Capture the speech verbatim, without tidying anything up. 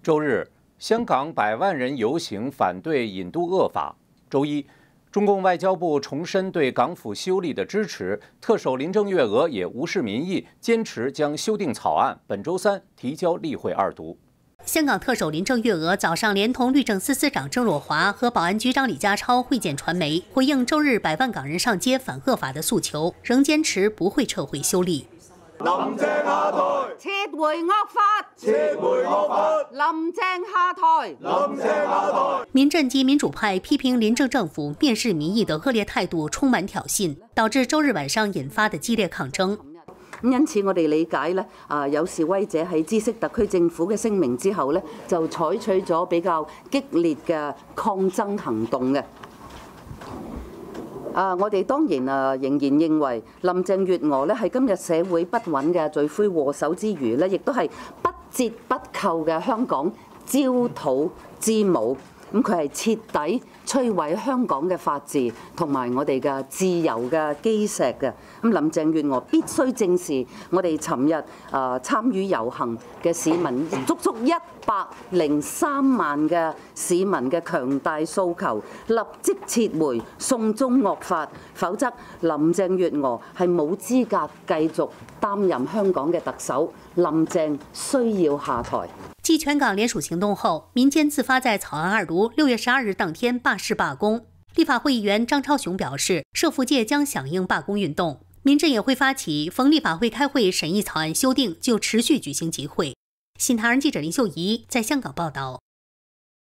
周日，香港百万人游行反对引渡恶法。周一，中共外交部重申对港府修例的支持，特首林郑月娥也无视民意，坚持将修订草案本周三提交例会二读。 香港特首林郑月娥早上连同律政司司长郑若骅和保安局长李家超会见传媒，回应周日百万港人上街反恶法的诉求，仍坚持不会撤回修例。 林鄭下台，撤回惡法，撤回惡法。林鄭下台，林鄭下台。 民陣及民主派批評林鄭政府蔑視民意的惡劣態度充滿挑釁，導致周日晚上引發的激烈抗爭。 因此，我哋理解咧，啊有示威者喺知悉特區政府嘅聲明之後咧，就採取咗比較激烈嘅抗爭行動嘅。啊，我哋當然啊仍然認為林鄭月娥咧係今日社會不穩嘅罪魁禍首之餘咧，亦都係不折不扣嘅香港焦土之母。 咁佢係徹底摧毀香港嘅法治同埋我哋嘅自由嘅基石嘅。咁林鄭月娥必須正視我哋尋日啊參與遊行嘅市民，足足一百零三萬嘅市民嘅強大訴求，立即撤回送中惡法，否則林鄭月娥係冇資格繼續擔任香港嘅特首。林鄭需要下台。 繼全港聯署行動後，民間自發在草案二讀六月十二日當天罷市罷工。立法會議員張超雄表示，社福界將響應罷工運動，民陣也會發起逢立法會開會審議草案修訂就持續舉行集會。新唐人記者林秀儀在香港報道。